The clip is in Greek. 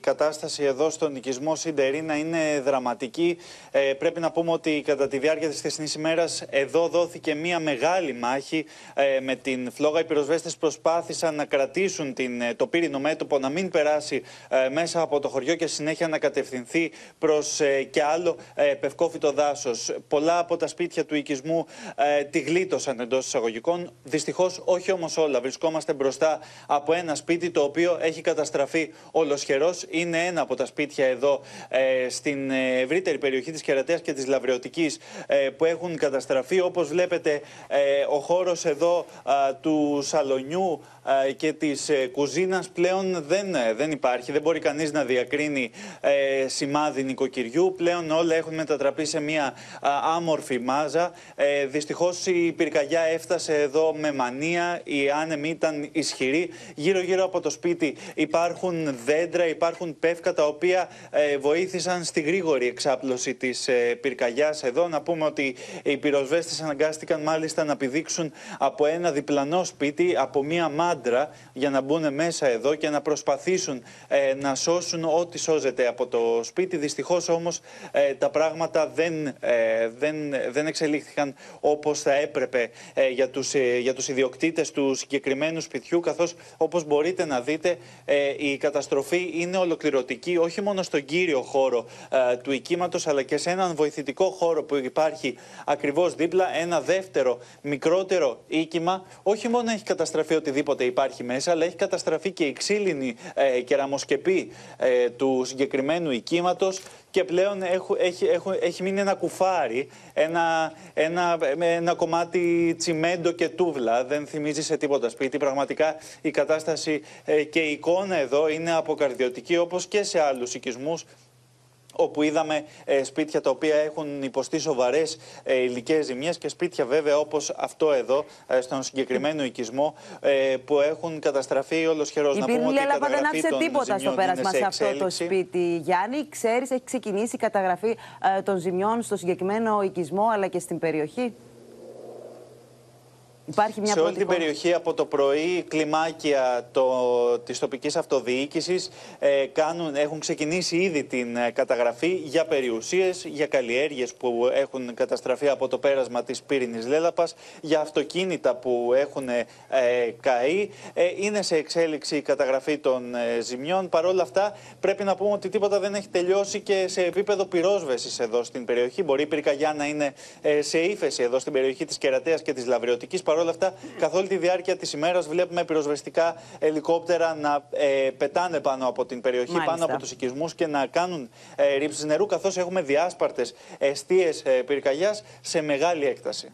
κατάσταση εδώ στον οικισμό Σιντερίνα είναι δραματική. Πρέπει να πούμε ότι κατά τη διάρκεια της χθεσινής ημέρας εδώ δόθηκε μια μεγάλη μάχη με την φλόγα. Οι πυροσβέστες προσπάθησαν να κρατήσουν το πύρινο μέτωπο, να μην περάσει μέσα από το χωριό και συνέχεια να κατευθυνθεί προς και άλλο πευκόφυτο δάσος. Πολλά από τα σπίτια του οικισμού τη γλίτωσαν εντός εισαγωγικών. Δυστυχώς όχι όμως όλα. Βρισκόμαστε μπροστά από ένα σπίτι το οποίο έχει καταστραφεί ολοσχερός. Είναι ένα από τα σπίτια εδώ στην ευρύτερη περιοχή της Κερατέας και της Λαβρεωτικής που έχουν καταστραφεί. Όπως βλέπετε, ο χώρος εδώ του σαλονιού και της κουζίνας πλέον δεν υπάρχει. Δεν μπορεί κανείς να διακρίνει σημάδι νοικοκυριού. Πλέον όλα έχουν μετατραπεί σε μια άμορφη μάζα. Δυστυχώς η πυρκαγιά έφτασε εδώ με μανία. Η άνεμη ήταν ισχυρή. Γύρω-γύρω από το σπίτι υπάρχουν δέντρα, υπάρχουν πεύκα τα οποία βοήθησαν στη γρήγορη εξάπλωση της πυρκαγιάς εδώ. Να πούμε ότι οι πυροσβέστες αναγκάστηκαν μάλιστα να πηδήξουν από ένα διπλανό σπίτι, από μία μάντρα, για να μπουν μέσα εδώ και να προσπαθήσουν να σώσουν ό,τι σώζεται από το σπίτι. Δυστυχώς όμως τα πράγματα δεν εξελίχθηκαν όπως θα έπρεπε για τους ιδιοκτήτες του συγκεκριμένου σπιτιού, καθώς όπως μπορείτε να δείτε η καταστροφή είναι ολοκληρωτική όχι μόνο στον κύριο χώρο του οικίματος, αλλά και σε έναν βοηθητικό χώρο που υπάρχει ακριβώς δίπλα, ένα δεύτερο μικρότερο οίκημα. Όχι μόνο έχει καταστραφεί οτιδήποτε υπάρχει μέσα, αλλά έχει καταστραφεί και η ξύλινη κεραμοσκεπή του συγκεκριμένου οικίματος και πλέον έχει μείνει ένα κουφάρι, ένα κομμάτι τσιμέντο και τούβλα. Δεν θυμίζει σε τίποτα σπίτι. Πραγματικά η κατάσταση και η εικόνα εδώ είναι αποκαρδιωτική, όπως και σε άλλους οικισμούς, όπου είδαμε σπίτια τα οποία έχουν υποστεί σοβαρές υλικές ζημιές και σπίτια βέβαια όπως αυτό εδώ, στον συγκεκριμένο οικισμό, που έχουν καταστραφεί ολοσχερώς. Η Πύρνη Λέλαπα δεν άφησε τίποτα στο πέρασμα σε αυτό το σπίτι. Γιάννη, ξέρεις, έχει ξεκινήσει η καταγραφή των ζημιών στο συγκεκριμένο οικισμό αλλά και στην περιοχή? Σε όλη την περιοχή από το πρωί κλιμάκια της τοπικής αυτοδιοίκησης έχουν ξεκινήσει ήδη την καταγραφή για περιουσίες, για καλλιέργειες που έχουν καταστραφεί από το πέρασμα της πύρινης λέλαπας, για αυτοκίνητα που έχουν καεί. Είναι σε εξέλιξη η καταγραφή των ζημιών. Παρ' όλα αυτά πρέπει να πούμε ότι τίποτα δεν έχει τελειώσει και σε επίπεδο πυρόσβεσης εδώ στην περιοχή. Μπορεί η πυρκαγιά να είναι σε ύφεση εδώ στην περιοχή της Κερατέας και της Λαβρεωτικής. Παρ' όλα αυτά, καθ' όλη τη διάρκεια της ημέρας βλέπουμε πυροσβεστικά ελικόπτερα να πετάνε πάνω από την περιοχή, μάλιστα, πάνω από τους οικισμούς και να κάνουν ρήψεις νερού, καθώς έχουμε διάσπαρτες εστίες πυρκαγιάς σε μεγάλη έκταση.